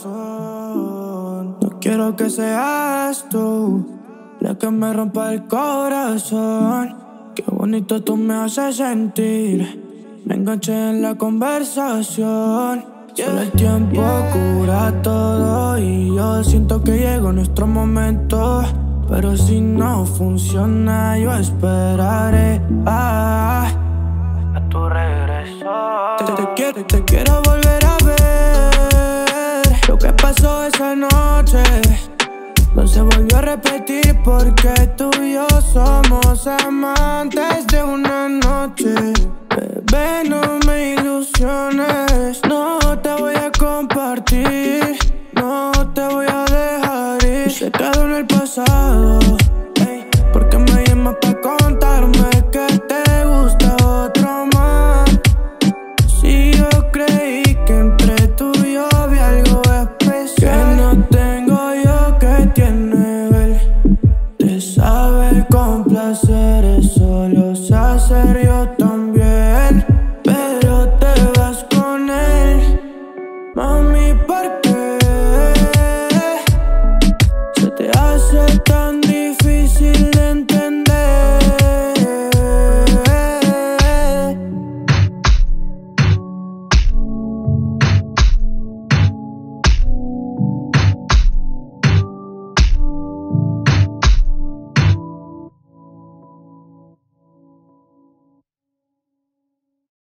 corazón. No quiero que seas tú la que me rompa el corazón. Qué bonito tú me haces sentir. Me enganché en la conversación. Solo el tiempo cura todo y yo siento que llegó nuestro momento. Pero si no funciona, yo esperaré a tu regreso. Te quiero volver a ver. Lo que pasó esa noche no se volvió a repetir, porque tú y yo somos amantes de una noche. Bebé, no me ilusiones. No te voy a compartir, no te voy a dejar ir. Se quedó en el pasado, ey, porque me llamas pa' contarme que te gusta otro más. Si yo creí que entre tú y yo había algo especial que no tengo yo, que tiene él. Te sabe complacer, eso lo sé hacer yo también.